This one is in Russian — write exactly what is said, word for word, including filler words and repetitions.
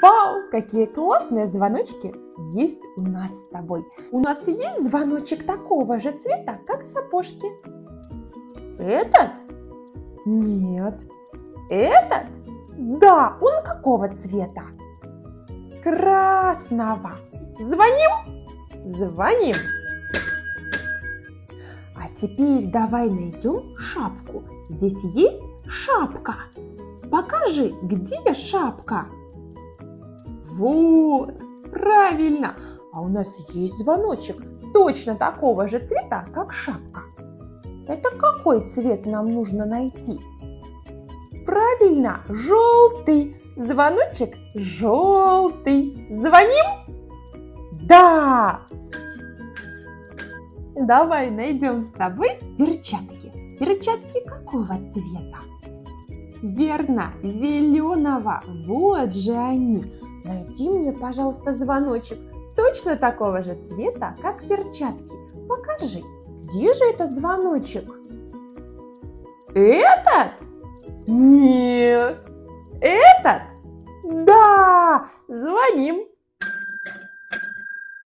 Вау, какие классные звоночки есть у нас с тобой. У нас есть звоночек такого же цвета, как сапожки. Этот? Нет. Этот? Да, он какого цвета? Красного. Звоним? Звоним. А теперь давай найдем шапку. Здесь есть шапка. Покажи, где шапка? Вот, правильно. А у нас есть звоночек точно такого же цвета, как шапка. Это какой цвет нам нужно найти? Правильно, желтый. Звоночек желтый. Звоним? Да! Давай найдем с тобой перчатки. Перчатки какого цвета? Верно, зеленого. Вот же они. Найди мне, пожалуйста, звоночек точно такого же цвета, как перчатки. Покажи, где же этот звоночек? Этот? Нет. Этот? Да. Звоним.